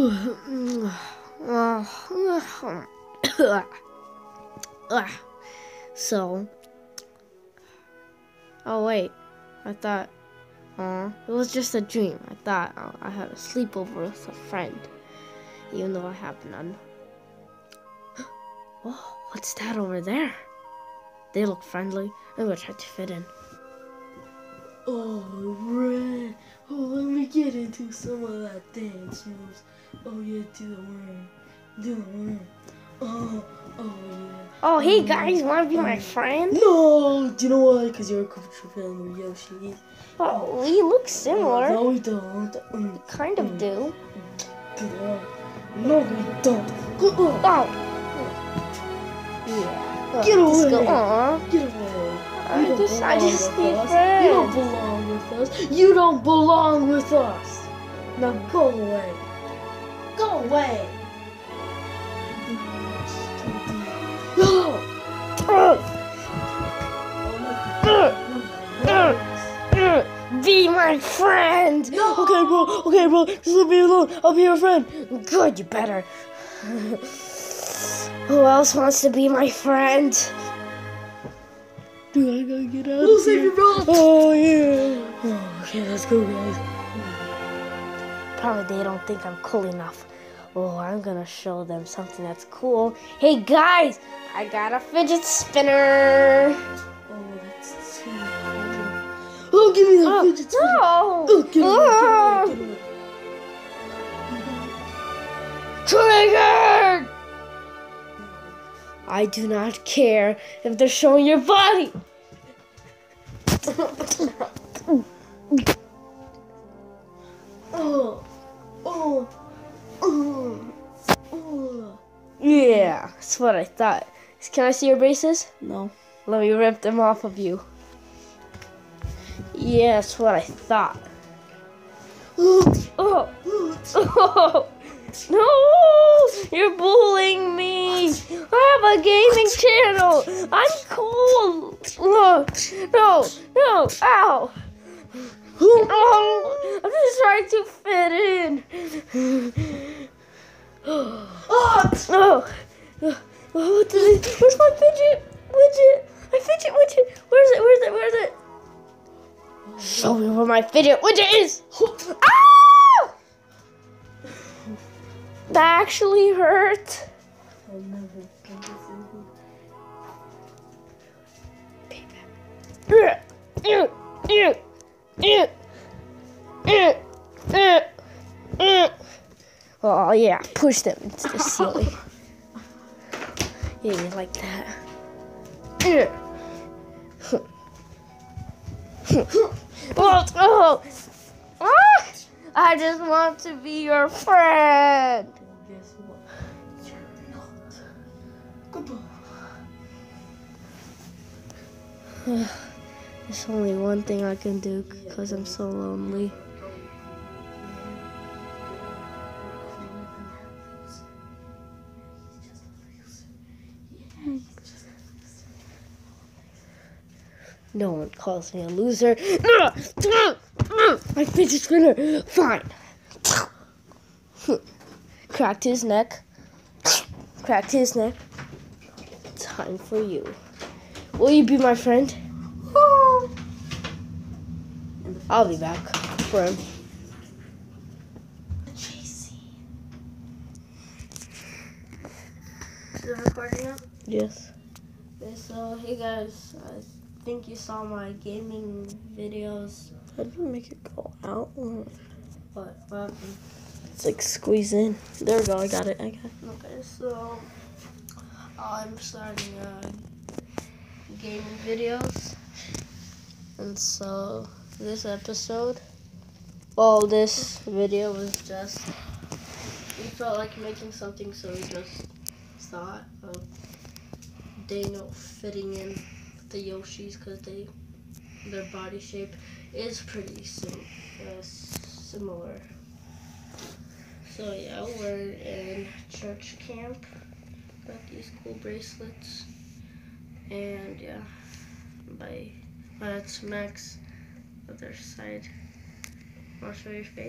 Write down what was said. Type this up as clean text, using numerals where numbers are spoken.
So, oh wait, I thought, it was just a dream. I thought I had a sleepover with a friend, even though I have none. Oh, what's that over there? They look friendly. I'm gonna try to fit in. Oh, Red. Oh, let me get into some of that dance moves. Oh, yeah, do the worm. Do the worm. Oh, yeah. Oh, hey guys, wanna be my friend? No! Do you know why? Because you're a culture fan of Yoshi. Oh, we look similar. No, we don't. Kind of do. No, we don't. Go on. Oh. Yeah. Get away. Just go on. Get away. I just need us. friends. You don't belong with us. You don't belong with us. Now go away. Go away. No. Be my friend. No. Okay, bro. Just let me alone. I'll be your friend. Good, you better. Who else wants to be my friend? Dude, I gotta get out of here. Save your bro. Oh, yeah. Oh, okay, let's go, guys. Probably they don't think I'm cool enough. Oh, I'm gonna show them something that's cool. Hey guys, I got a fidget spinner. Oh, that's too cool. Oh, give me that fidget spinner. No. Oh, get away. Triggered! I do not care if they're showing your body. Yeah, that's what I thought. Can I see your braces? No. Let me rip them off of you. Yeah, that's what I thought. Oh. No! You're bullying me! I have a gaming channel! I'm cool! No! Ow! Oh, I'm just trying to fit in. What did I, where's my fidget widget? My fidget widget! Where's it? Show me where my fidget widget is! Ah! That actually hurt. I'll never get Oh yeah, push them into the ceiling. Yeah, like that. Oh. Ah! I just want to be your friend. Guess what? You're not. Goodbye. There's only one thing I can do because I'm so lonely. No one calls me a loser. My fidget spinner. Fine. Cracked his neck. Time for you. Will you be my friend? I'll be back for him. JC. Is it recording now? Yes. Okay, so hey guys, I think you saw my gaming videos. How do you make it go out? What happened? It's like squeeze in. There we go. I got it. Okay, so I'm starting gaming videos, and so this video was just, we felt like making something, so we just thought of Dano fitting in the Yoshis because their body shape is pretty similar. So yeah, we're in church camp. Got these cool bracelets, and yeah, that's Max. Other side. I'll show your face.